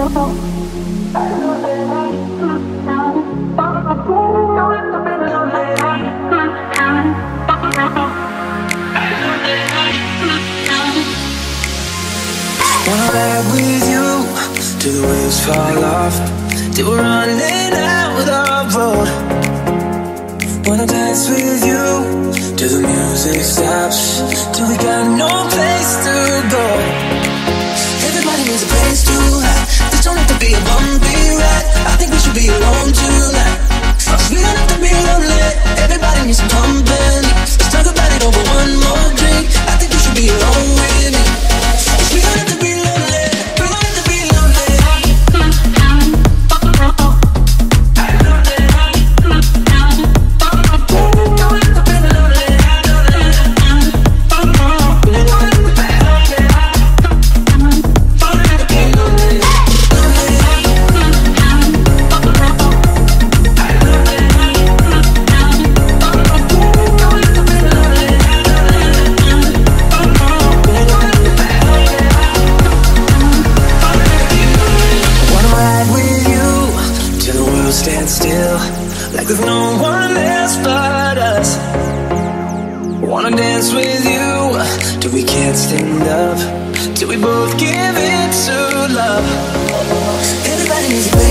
Wanna ride with you till the wheels fall off, till we're running out the road. Wanna dance with you till the music stops, till we got no place to go. Everybody needs a place to hide. This don't have to be a bumpy ride. I think we should be alone tonight. We don't have to be lonely. Everybody needs some company. Let's talk about it over one more drink. I think you should be alone with me. We don't have to be lonely. We don't have to be lonely. Stand still, like there's no one else but us. Wanna dance with you till we can't stand up, till we both give it to love. Everybody needs a